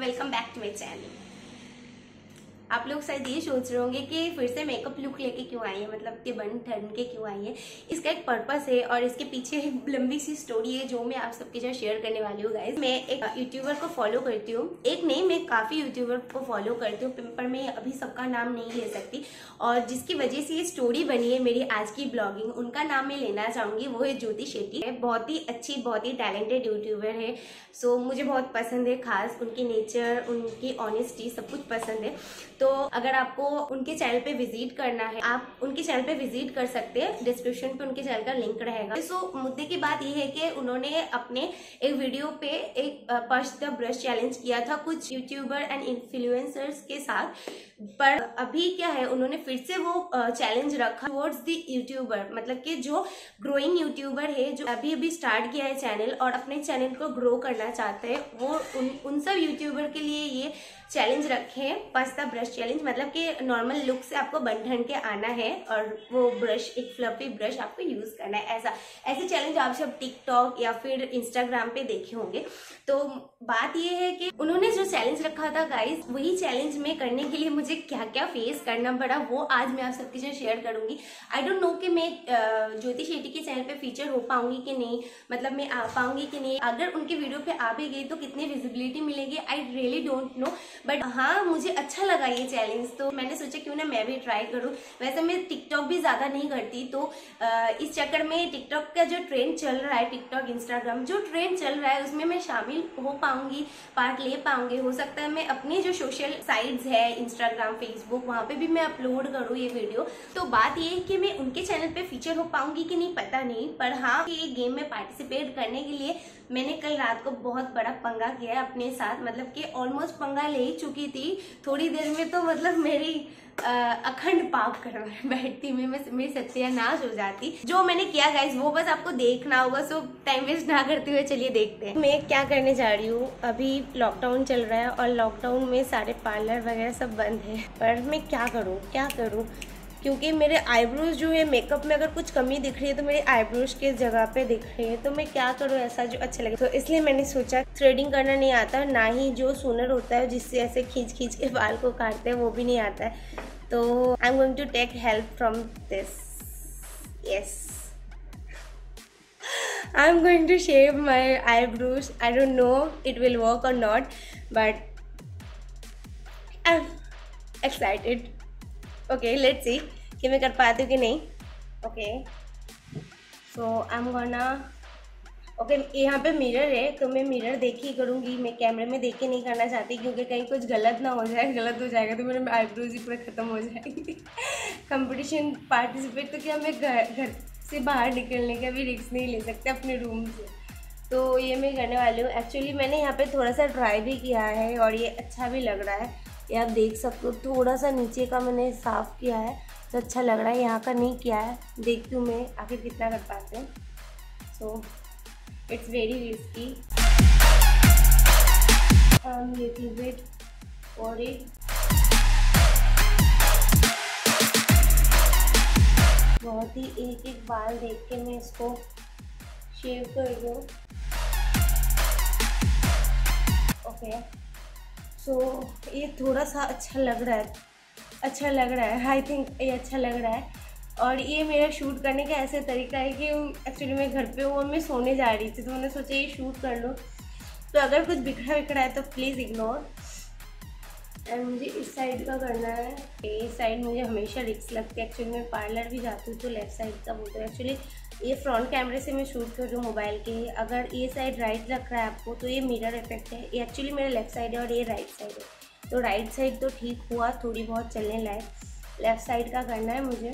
Welcome back to my channel. आप लोग शायद ये सोच रहे होंगे कि फिर से मेकअप लुक लेके क्यों आई है, मतलब कि बन ठन के क्यों आई है। इसका एक पर्पस है और इसके पीछे एक लंबी सी स्टोरी है जो मैं आप सबके साथ शेयर करने वाली हूँ गाइस। मैं एक यूट्यूबर को फॉलो करती हूँ, एक नहीं मैं काफी यूट्यूबर को फॉलो करती हूँ, पर मैं अभी सबका नाम नहीं ले सकती। और जिसकी वजह से ये स्टोरी बनी है मेरी आज की ब्लॉगिंग, उनका नाम मैं लेना चाहूंगी, वो है ज्योति शेट्टी। बहुत ही अच्छी, बहुत ही टैलेंटेड यूट्यूबर है। सो मुझे बहुत पसंद है, खास उनकी नेचर, उनकी ऑनेस्टी सब कुछ पसंद है। तो अगर आपको उनके चैनल पे विजिट करना है, आप उनके चैनल पे विजिट कर सकते हैं, डिस्क्रिप्शन पे उनके चैनल का लिंक रहेगा। सो मुद्दे की बात यह है कि उन्होंने अपने एक वीडियो पे एक पर्स द ब्रश चैलेंज किया था कुछ यूट्यूबर एंड इन्फ्लुएंसर्स के साथ। पर अभी क्या है, उन्होंने फिर से वो चैलेंज रखा टुवर्ड्स द यूट्यूबर, मतलब कि जो ग्रोइंग यूट्यूबर है, जो अभी अभी स्टार्ट किया है चैनल और अपने चैनल को ग्रो करना चाहते हैं, वो उन सब यूट्यूबर के लिए ये चैलेंज रखे हैं, पास्ता ब्रश चैलेंज। मतलब कि नॉर्मल लुक से आपको बन ठन के आना है और वो ब्रश, एक फ्लफी ब्रश आपको यूज करना है। ऐसे चैलेंज आप सब टिकटॉक या फिर इंस्टाग्राम पे देखे होंगे। तो बात ये है कि उन्होंने जो चैलेंज रखा था गाइस, वही चैलेंज में करने के लिए मुझे क्या क्या फेस करना पड़ा वो आज मैं आप सबके साथ शेयर करूंगी। आई डोंट नो कि मैं ज्योति शेट्टी के चैनल पे फीचर हो पाऊंगी कि नहीं, मतलब मैं आ पाऊंगी कि नहीं। अगर उनके वीडियो पे आ भी गई तो कितनी विजिबिलिटी मिलेगी, I really don't know. But हाँ, मुझे अच्छा लगा ये चैलेंज, तो मैंने सोचा क्यों ना मैं भी ट्राई करूं। वैसे मैं टिकटॉक भी ज्यादा नहीं करती, तो इस चक्कर में टिकटॉक का जो ट्रेंड चल रहा है, टिकटॉक इंस्टाग्राम जो ट्रेंड चल रहा है उसमें मैं शामिल हो पाऊंगी, पार्ट ले पाऊंगी। हो सकता है मैं अपनी जो सोशल साइट्स है, इंस्टाग्राम, फेसबुक, वहां पे भी मैं अपलोड करूँ ये वीडियो। तो बात ये है कि मैं उनके चैनल पे फीचर हो पाऊंगी कि नहीं पता नहीं, पर हाँ ये गेम में पार्टिसिपेट करने के लिए मैंने कल रात को बहुत बड़ा पंगा किया अपने साथ। मतलब कि ऑलमोस्ट पंगा ले ही चुकी थी, थोड़ी देर में तो मतलब मेरी अखंड पाप करवा बैठती में मेरी सत्यानाश हो जाती। जो मैंने किया गाइस वो बस आपको देखना होगा। सो टाइम वेस्ट ना करते हुए चलिए देखते हैं मैं क्या करने जा रही हूँ। अभी लॉकडाउन चल रहा है और लॉकडाउन में सारे पार्लर वगैरह सब बंद है, पर मैं क्या करूँ क्योंकि मेरे आईब्रोज जो है, मेकअप में अगर कुछ कमी दिख रही है तो मेरे आईब्रोज के जगह पे दिख रही है। तो मैं क्या करूँ ऐसा जो अच्छा लगे। तो इसलिए मैंने सोचा, थ्रेडिंग करना नहीं आता, ना ही जो सोनर होता है जिससे ऐसे खींच के बाल को काटते हैं वो भी नहीं आता है। तो I am going to take help from this. Yes, I am going to shave my eyebrows. I don't know it will work और not, but I am excited. Okay, let's see कि मैं कर पाती हूँ कि नहीं। Okay, so I am gonna, okay यहाँ पे मिरर है तो मैं मिरर देख ही करूँगी, मैं कैमरे में देख के नहीं करना चाहती क्योंकि कहीं कुछ गलत ना हो जाए। गलत हो जाएगा तो मेरे आईब्रोज ही पूरा ख़त्म हो जाएंगे। कंपटीशन पार्टिसिपेट तो क्या, मैं घर से बाहर निकलने का भी रिस्क नहीं ले सकते अपने रूम से। तो ये मैं करने वाली हूँ। एक्चुअली मैंने यहाँ पे थोड़ा सा ट्राई भी किया है और ये अच्छा भी लग रहा है, ये आप देख सकते हो। थोड़ा सा नीचे का मैंने साफ़ किया है तो अच्छा लग रहा है, यहाँ का नहीं किया है। देखती हूँ मैं आखिर कितना कर पाते हैं। So it's very risky, little bit for it. बहुत ही एक एक बाल देख के मैं इसको शेव कर दूँ। ओके, सो ये थोड़ा सा अच्छा लग रहा है, आई थिंक ये अच्छा लग रहा है। और ये मेरा शूट करने का ऐसे तरीका है कि एक्चुअली मैं घर पे हूँ और मैं सोने जा रही थी, तो मैंने सोचा ये शूट कर लो। तो अगर कुछ बिखरा है तो प्लीज़ इग्नोर। एंड मुझे इस साइड का करना है, ये साइड मुझे हमेशा रिस्क लगती है। एक्चुअली मैं पार्लर भी जाती हूँ तो लेफ्ट साइड का बोलते हैं। एक्चुअली ये फ्रंट कैमरे से मैं शूट कर रही हूँ मोबाइल के। अगर ये साइड राइट लग रहा है आपको तो ये मिरर इफेक्ट है। ये एक्चुअली मेरा लेफ्ट साइड है और ये राइट साइड है। तो राइट साइड तो ठीक हुआ, थोड़ी बहुत चलने लायक, लेफ्ट साइड का करना है मुझे।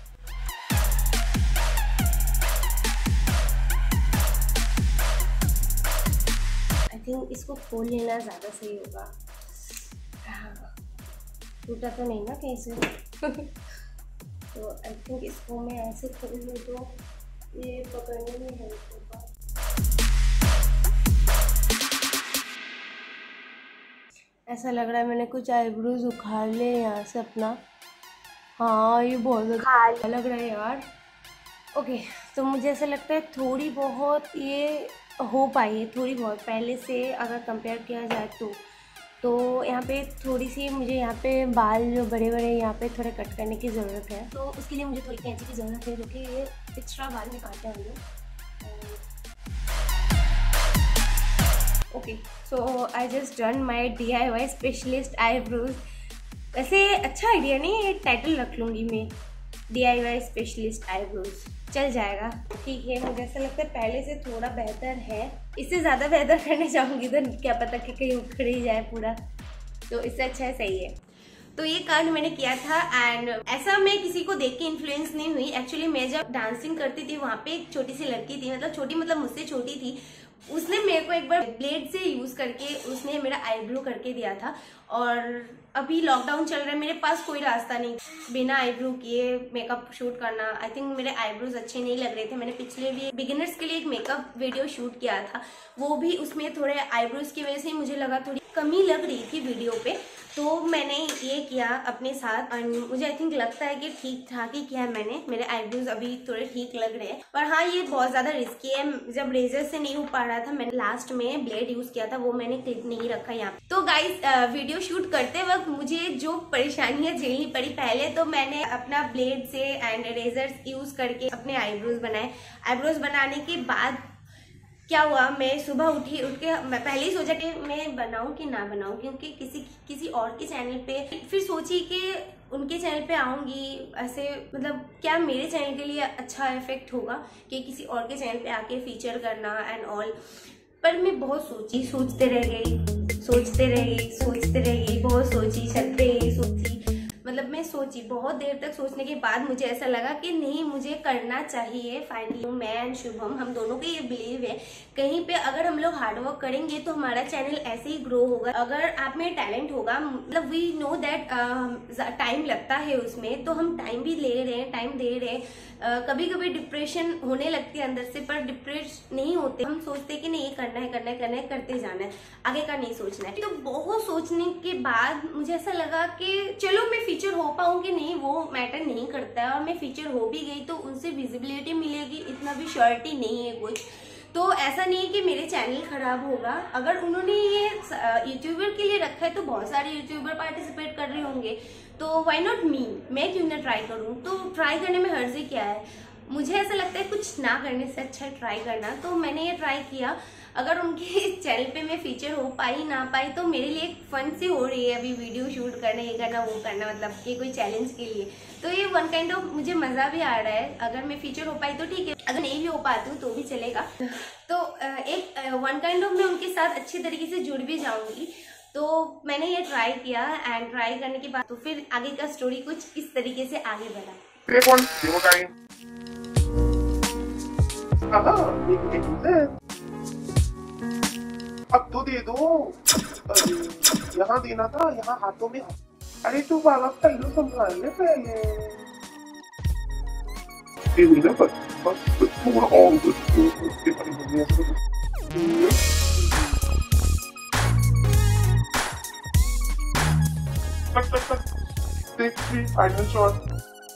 आई थिंक इसको खोल लेना ज़्यादा सही होगा। हाँ, टूटा तो नहीं ना कहीं से। तो आई थिंक इसको मैं ऐसे खोल लूँ तो ये पकड़ने में हेल्प होगा। ऐसा लग रहा है मैंने कुछ आईब्रोज उखाड़ ले यहाँ से अपना। हाँ, ये बहुत अच्छा लग रहा है यार। ओके, तो मुझे ऐसा लगता है थोड़ी बहुत ये हो पाई है, थोड़ी बहुत पहले से अगर कंपेयर किया जाए तो। तो यहाँ पे थोड़ी सी मुझे यहाँ पे बाल जो बड़े बड़े यहाँ पे थोड़े कट करने की ज़रूरत है, तो उसके लिए मुझे थोड़ी कैंची की ज़रूरत है, जो कि ये एक्स्ट्रा बाल में काटने वाली है। Okay, so I just done my DIY specialist eyebrows. वैसे अच्छा आइडिया नहीं, ये टाइटल रख लूँगी मैं, DIY स्पेशलिस्ट आईब्रोज, चल जाएगा। ठीक है, मुझे ऐसा लगता है पहले से थोड़ा बेहतर है। इससे ज़्यादा बेहतर करने जाऊँगी तो क्या पता कि कहीं उखड़ ही जाए पूरा, तो इससे अच्छा है, सही है। तो ये कांड मैंने किया था एंड ऐसा मैं किसी को देख के इन्फ्लुएंस नहीं हुई। एक्चुअली मैं जब डांसिंग करती थी वहाँ पे एक छोटी सी लड़की थी, मतलब छोटी मतलब मुझसे छोटी थी, उसने मेरे को एक बार ब्लेड से यूज करके उसने मेरा आईब्रो करके दिया था। और अभी लॉकडाउन चल रहा है, मेरे पास कोई रास्ता नहीं बिना आईब्रो किए मेकअप शूट करना। आई थिंक मेरे आईब्रोज अच्छे नहीं लग रहे थे। मैंने पिछले भी बिगिनर्स के लिए एक मेकअप वीडियो शूट किया था, वो भी उसमें थोड़े आईब्रोज की वजह से मुझे लगा थोड़ी कमी लग रही थी वीडियो पे, तो मैंने ये किया अपने साथ और मुझे आई थिंक लगता है कि ठीक ठाक ही किया मैंने। मेरे आईब्रोज अभी थोड़े ठीक लग रहे हैं, पर हाँ ये बहुत ज्यादा रिस्की है। जब रेजर से नहीं हो पा रहा था, मैंने लास्ट में ब्लेड यूज किया था, वो मैंने क्लिप नहीं रखा यहाँ। तो गाइस वीडियो शूट करते वक्त मुझे जो परेशानियां झेलनी पड़ी, पहले तो मैंने अपना ब्लेड से एंड रेजर यूज करके अपने आईब्रोज बनाए। आईब्रोज बनाने के बाद क्या हुआ, मैं सुबह उठ के मैं पहले ही सोचा कि मैं बनाऊं कि ना बनाऊं, क्योंकि किसी और के चैनल पे, फिर सोची कि उनके चैनल पे आऊंगी, ऐसे मतलब क्या मेरे चैनल के लिए अच्छा इफेक्ट होगा कि किसी और के चैनल पे आके फीचर करना एंड ऑल। पर मैं बहुत सोचते रह गई, बहुत सोची, छत पे सोची, मतलब मैं सोची बहुत देर तक। सोचने के बाद मुझे ऐसा लगा कि नहीं, मुझे करना चाहिए। फाइनली मैं एंड शुभम, हम दोनों को ये बिलीव है, कहीं पे अगर हम लोग हार्डवर्क करेंगे तो हमारा चैनल ऐसे ही ग्रो होगा। अगर आप में टैलेंट होगा, मतलब वी नो दैट टाइम लगता है उसमें, तो हम टाइम भी ले रहे हैं, टाइम दे रहे हैं। कभी कभी डिप्रेशन होने लगती है अंदर से, पर डिप्रेस नहीं होते। हम सोचते कि नहीं, ये करना है, करते जाना है, आगे का नहीं सोचना है। तो बहुत सोचने के बाद मुझे ऐसा लगा कि चलो मैं फीचर हो पाऊं कि नहीं वो मैटर नहीं करता है, और मैं फीचर हो भी गई तो उनसे विजिबिलिटी मिलेगी, इतना भी श्योरिटी नहीं है कुछ। तो ऐसा नहीं है कि मेरे चैनल खराब होगा। अगर उन्होंने ये यूट्यूबर के लिए रखा है तो बहुत सारे यूट्यूबर पार्टिसिपेट कर रहे होंगे, तो व्हाई नॉट मी, मैं क्यों ना ट्राई करूं। तो ट्राई करने में हर्ज ही क्या है। मुझे ऐसा लगता है कुछ ना करने से अच्छा ट्राई करना, तो मैंने ये ट्राई किया। अगर उनके चैनल पे मैं फीचर हो पाई ना पाई, तो मेरे लिए एक फन सी हो रही है अभी वीडियो शूट करना, ये करना वो करना, मतलब कि कोई चैलेंज के लिए। तो ये वन काइंड ऑफ मुझे मजा भी आ रहा है। अगर मैं फीचर हो पाई तो ठीक है, अगर नहीं भी हो पाती हूँ तो भी चलेगा। तो एक वन काइंड ऑफ मैं उनके साथ अच्छी तरीके से जुड़ भी जाऊंगी। तो मैंने ये ट्राई किया एंड ट्राई करने के बाद तो फिर आगे का स्टोरी कुछ इस तरीके से आगे बढ़ा। अब तो दे दो। यहाँ देना था, यहाँ हाथों में। अरे तू बाबा पहले संभाल ले पहले। बस थोड़ा और फाइनल शॉट।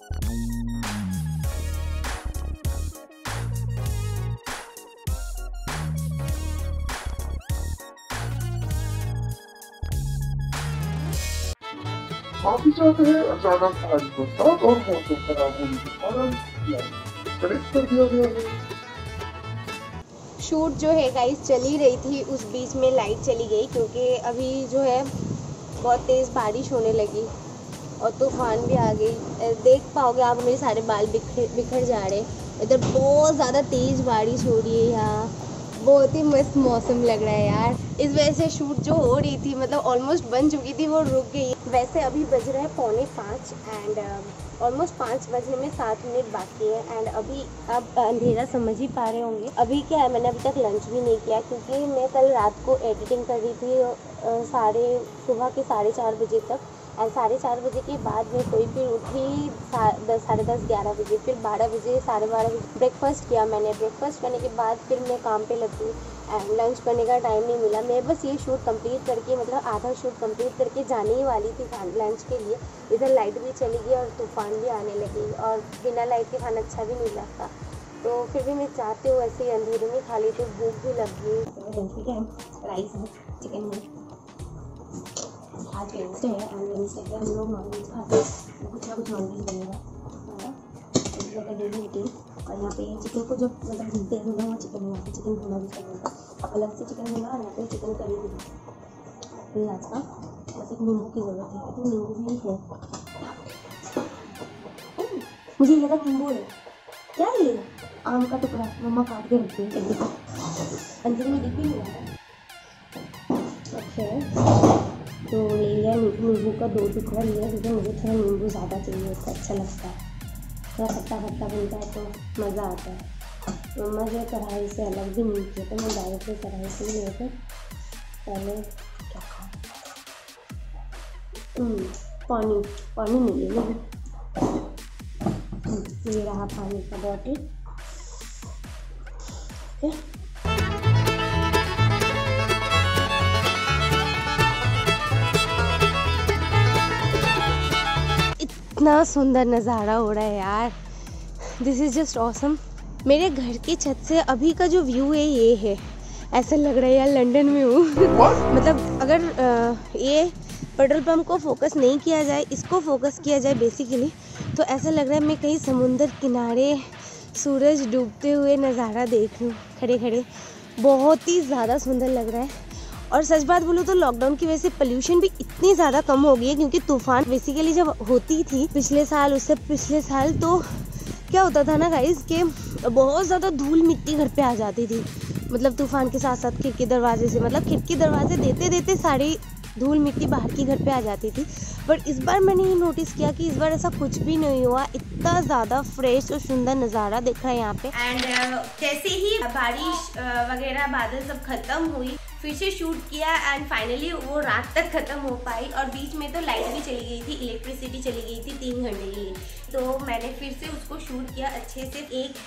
काफी ज्यादा है, अचानक भारी बरसात और मौसम खराब होने के कारण कनेक्ट कर दिया गया है। शूट जो है गाइस चल ही रही थी, उस बीच में लाइट चली गई, क्योंकि अभी जो है बहुत तेज़ बारिश होने लगी और तूफान भी आ गई। देख पाओगे आप, मेरे सारे बाल बिखर जा रहे। इधर बहुत ज़्यादा तेज़ बारिश हो रही है, यहाँ बहुत ही मस्त मौसम लग रहा है यार। इस वजह से शूट जो हो रही थी, मतलब ऑलमोस्ट बन चुकी थी, वो रुक गई। वैसे अभी बज रहा है 4:45 एंड ऑलमोस्ट 5 बजने में 7 मिनट बाकी है। एंड अभी आप अंधेरा समझ ही पा रहे होंगे। अभी क्या है, मैंने अभी तक लंच भी नहीं किया, क्योंकि मैं कल रात को एडिटिंग कर रही थी सुबह के 4:30 बजे तक। एंड 4:30 बजे के बाद में कोई फिर उठी 10, साढ़े 10, 11 बजे, फिर 12 बजे, 12:30 बजे ब्रेकफास्ट किया मैंने। ब्रेकफास्ट करने के बाद फिर मैं काम पे लगी एंड लंच करने का टाइम नहीं मिला। मैं बस ये शूट कंप्लीट करके, मतलब आधा शूट कंप्लीट करके जाने ही वाली थी लंच के लिए। इधर लाइट भी चली गई और तूफान भी आने लगी, और बिना लाइट के खाना अच्छा भी नहीं लगता। तो फिर भी मैं चाहती हूँ ऐसे अंधेरे में खा ली, तो भूख भी लग गई। राइस चिकन आज वेडनेसडे है एंड वेडनेसडे पे हम लोग नॉनवेज खाते हैं, कुछ ना कुछ नॉनवेज बनेगा हमारा डेली रूटीन। और यहाँ पे चिकन को जब मतलब भूनते हैं भुना हुआ चिकन है, यहाँ पे चिकन भुना भी करना अब अलग से चिकन भुना और यहाँ पे चिकन करी भी। फिर आज का बस एक नींबू की ज़रूरत है, तो नींबू भी है। मुझे लगा नींबू है, क्या है ये? आम का टुकड़ा मम्मा काट के रखती है अंदर में दिख भी नहीं रहा। अच्छा तो ले लिया नींबू का 2 टुकड़ा लिया, क्योंकि मुझे थोड़ा नींबू ज़्यादा चाहिए, उसका अच्छा लगता है, थोड़ा खट्टा खट्टा बनता है तो मज़ा आता है। मम्मा जो कढ़ाई से अलग भी नहीं किया, तो मैं डायरेक्ट कढ़ाई से ही लेकर पहले क्या खाऊँ, पानी नहीं ले लेंगे। ये रहा पानी का बॉटल। इतना सुंदर नज़ारा हो रहा है यार, दिस इज़ जस्ट ऑसम। मेरे घर की छत से अभी का जो व्यू है ये है, ऐसा लग रहा है यार लंदन में हूँ। मतलब अगर ये पेट्रोल पंप को फोकस नहीं किया जाए, इसको फोकस किया जाए बेसिकली, तो ऐसा लग रहा है मैं कहीं समुंदर किनारे सूरज डूबते हुए नज़ारा देख लूँ खड़े खड़े। बहुत ही ज़्यादा सुंदर लग रहा है। और सच बात बोलूँ तो लॉकडाउन की वजह से पोल्यूशन भी इतनी ज़्यादा कम हो गई है, क्योंकि तूफान बेसिकली जब होती थी पिछले साल, उससे पिछले साल, तो क्या होता था ना गाइस कि बहुत ज़्यादा धूल मिट्टी घर पे आ जाती थी। मतलब तूफान के साथ साथ खिड़की दरवाजे से, मतलब खिड़की दरवाजे देते देते सारी धूल मिट्टी बाहर की घर पे आ जाती थी। बट इस बार मैंने ये नोटिस किया कि इस बार ऐसा कुछ भी नहीं हुआ, इतना ज़्यादा फ्रेश और सुंदर नज़ारा दिख रहा है यहाँ पे। एंड जैसे ही बारिश वगैरह बादल सब खत्म हुई, फिर से शूट किया एंड फाइनली वो रात तक खत्म हो पाई। और बीच में तो लाइट भी चली गई थी, इलेक्ट्रिसिटी चली गई थी 3 घंटे के लिए, तो मैंने फिर से उसको शूट किया अच्छे से,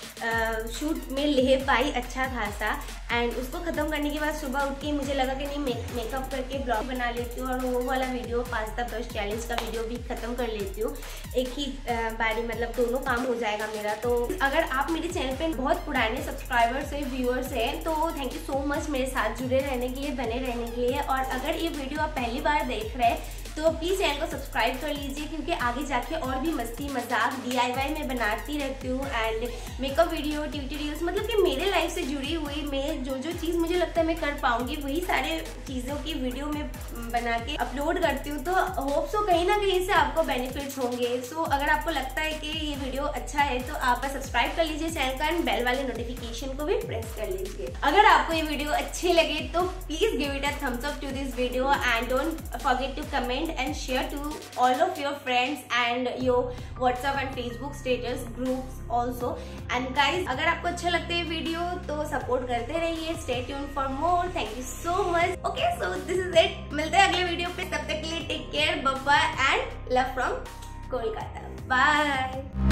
एक शूट में ले पाई अच्छा खासा। एंड उसको ख़त्म करने के बाद सुबह उठ के मुझे लगा कि नहीं मेकअप करके ब्लॉग बना लेती हूँ और वो वाला वीडियो पास्ता ब्रश चैलेंज का वीडियो भी ख़त्म कर लेती हूँ एक ही बारी, मतलब दोनों काम हो जाएगा मेरा। तो अगर आप मेरे चैनल पे बहुत पुराने सब्सक्राइबर्स हैं, व्यूअर्स हैं, तो थैंक यू सो मच मेरे साथ जुड़े रहने के लिए, बने रहने के लिए। और अगर ये वीडियो आप पहली बार देख रहे हैं तो प्लीज़ चैनल को सब्सक्राइब कर लीजिए, क्योंकि आगे जाके और भी मस्ती मजाक DIY में बनाती रहती हूँ एंड मेकअप वीडियो ट्यूटोरियल्स, मतलब कि मेरे लाइफ से जुड़ी हुई मैं जो चीज़ मुझे लगता है मैं कर पाऊँगी वही सारे चीज़ों की वीडियो में बना के अपलोड करती हूँ। तो होप सो कहीं ना कहीं से आपको बेनिफिट्स होंगे। सो अगर आपको लगता है कि ये वीडियो अच्छा है तो आप सब्सक्राइब कर लीजिए चैनल का एंड बेल वाले नोटिफिकेशन को भी प्रेस कर लीजिए। अगर आपको ये वीडियो अच्छे लगे तो please give it a thumbs up to this video and don't forget to comment and share to all of your friends and your WhatsApp and Facebook status groups also. And guys, अगर आपको अच्छा लगता है video तो support करते रहिए। Stay tuned for more. Thank you so much. Okay, so this is it. मिलते हैं अगले वीडियो पे, तब तक के लिए take care, bye bye and love from Kolkata. Bye.